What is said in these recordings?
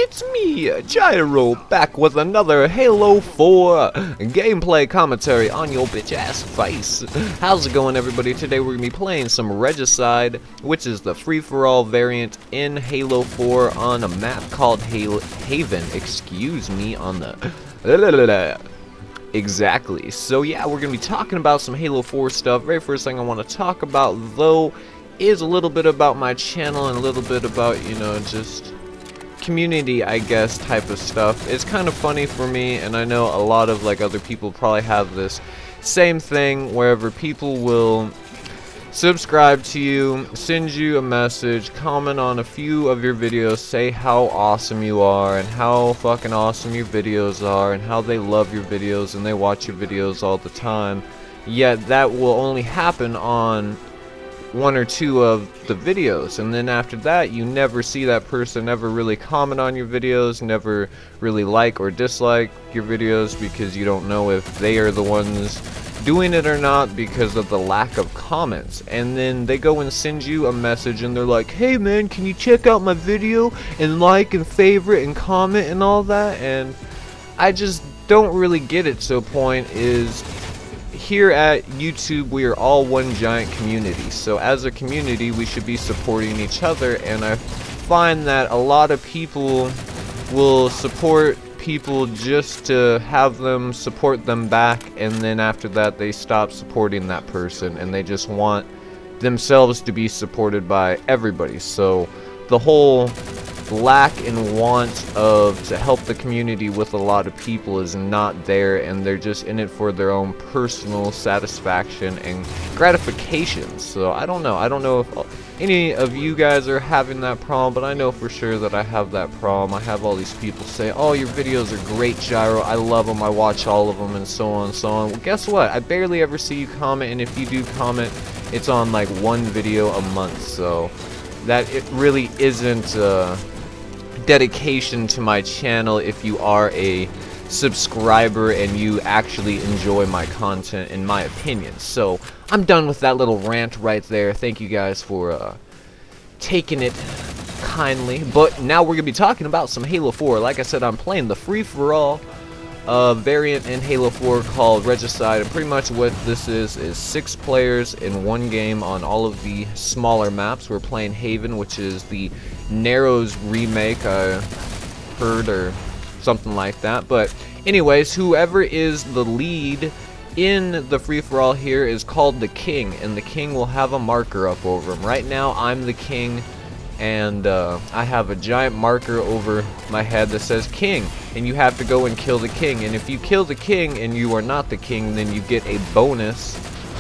it's me, Gyro, back with another Halo 4 gameplay commentary on your bitch ass face. How's it going, everybody? Today we're gonna be playing some Regicide, which is the free-for-all variant in Halo 4 on a map called Haven. Excuse me on the exactly. So yeah, we're gonna be talking about some Halo 4 stuff. Very first thing I want to talk about, though, is a little bit about my channel and a little bit about, you know, just community, I guess, type of stuff. It's kind of funny for me, and I know a lot of like other people probably have this same thing, wherever people will subscribe to you, send you a message, comment on a few of your videos, say how awesome you are and how fucking awesome your videos are and how they love your videos and they watch your videos all the time. Yet that will only happen on one or two of the videos, and then after that you never see that person ever really comment on your videos, never really like or dislike your videos, because you don't know if they are the ones doing it or not because of the lack of comments. And then they go and send you a message and they're like, hey man, can you check out my video and like and favorite and comment and all that? And I just don't really get it. So point is, here at YouTube we are all one giant community, so as a community we should be supporting each other, and I find that a lot of people will support people just to have them support them back, and then after that they stop supporting that person and they just want themselves to be supported by everybody. So the whole lack and want of to help the community with a lot of people is not there, and they're just in it for their own personal satisfaction and gratification. So I don't know if any of you guys are having that problem, but I know for sure that I have that problem. I have all these people say, oh, your videos are great, Gyro, I love them, I watch all of them, and so on and so on. Well, guess what? I barely ever see you comment, and if you do comment, it's on like one video a month. So that it really isn't dedication to my channel if you are a subscriber and you actually enjoy my content, in my opinion. So I'm done with that little rant right there. Thank you guys for taking it kindly. But now we're gonna be talking about some Halo 4. Like I said, I'm playing the free-for-all variant in Halo 4 called Regicide, and pretty much what this is 6 players in one game on all of the smaller maps. We're playing Haven, which is the Narrows remake, I heard, or something like that. But anyways, whoever is the lead in the free-for-all here is called the King, and the King will have a marker up over him. Right now I'm the King, and I have a giant marker over my head that says King, and you have to go and kill the King. And if you kill the King and you are not the King, then you get a bonus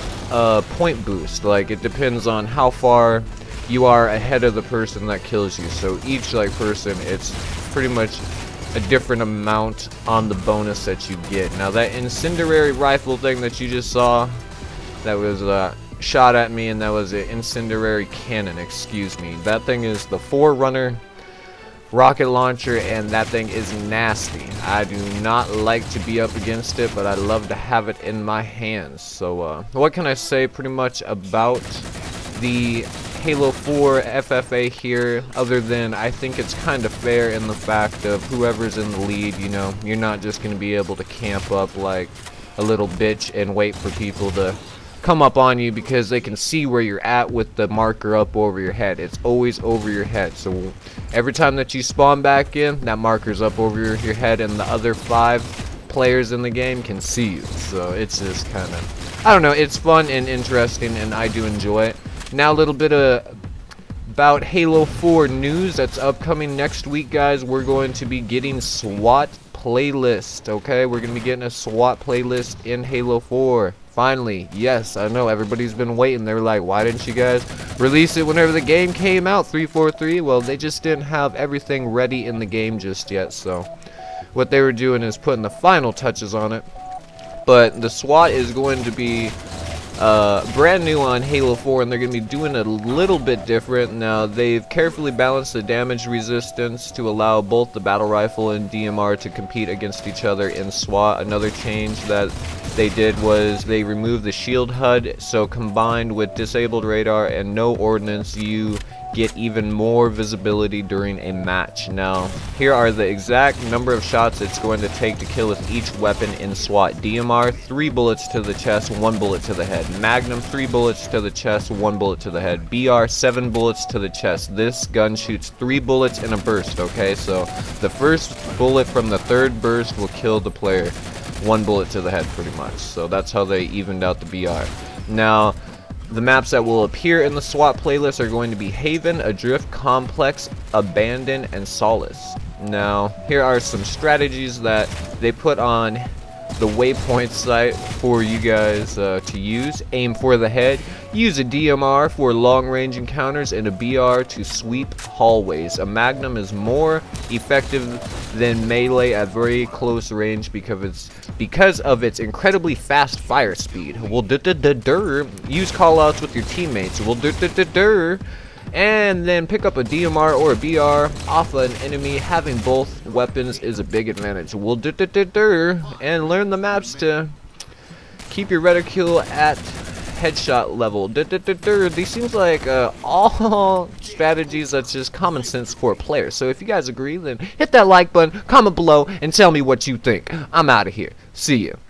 point boost. Like, it depends on how far you are ahead of the person that kills you. So each like person, it's pretty much a different amount on the bonus that you get. Now that incendiary rifle thing that you just saw, that was shot at me, and that was an incendiary cannon, excuse me. That thing is the Forerunner rocket launcher, and that thing is nasty. I do not like to be up against it, but I love to have it in my hands. So what can I say pretty much about the Halo 4 FFA here, other than I think it's kind of fair in the fact of whoever's in the lead, you know, you're not just going to be able to camp up like a little bitch and wait for people to come up on you, because they can see where you're at with the marker up over your head. It's always over your head, so every time that you spawn back in, that marker's up over your head, and the other 5 players in the game can see you. So it's just kind of, I don't know, it's fun and interesting, and I do enjoy it. Now a little bit about Halo 4 news that's upcoming next week, guys. We're going to be getting SWAT playlist, okay? We're going to be getting a SWAT playlist in Halo 4. Finally, yes, I know everybody's been waiting. They're like, why didn't you guys release it whenever the game came out, 343? Well, they just didn't have everything ready in the game just yet, so what they were doing is putting the final touches on it. But the SWAT is going to be brand new on Halo 4, and they're going to be doing it a little bit different. Now, they've carefully balanced the damage resistance to allow both the battle rifle and DMR to compete against each other in SWAT. Another change that they did was they removed the shield HUD, so combined with disabled radar and no ordnance, you get even more visibility during a match. Now, here are the exact number of shots it's going to take to kill with each weapon in SWAT. DMR, 3 bullets to the chest, 1 bullet to the head. Magnum, 3 bullets to the chest, 1 bullet to the head. BR, 7 bullets to the chest. This gun shoots 3 bullets in a burst, okay? So, the first bullet from the third burst will kill the player. 1 bullet to the head, pretty much. So, that's how they evened out the BR. Now, the maps that will appear in the SWAT playlist are going to be Haven, Adrift, Complex, Abandon, and Solace. Now, here are some strategies that they put on the waypoint site for you guys to use. Aim for the head. Use a DMR for long-range encounters and a BR to sweep hallways. A Magnum is more effective than melee at very close range because of its incredibly fast fire speed. Well, use callouts with your teammates. Well, and then pick up a DMR or a BR off an enemy. Having both weapons is a big advantage. Well, and learn the maps to keep your reticule at headshot level. These seems like all strategies that's just common sense for a player. So if you guys agree, then hit that like button, comment below, and tell me what you think. I'm out of here. See you.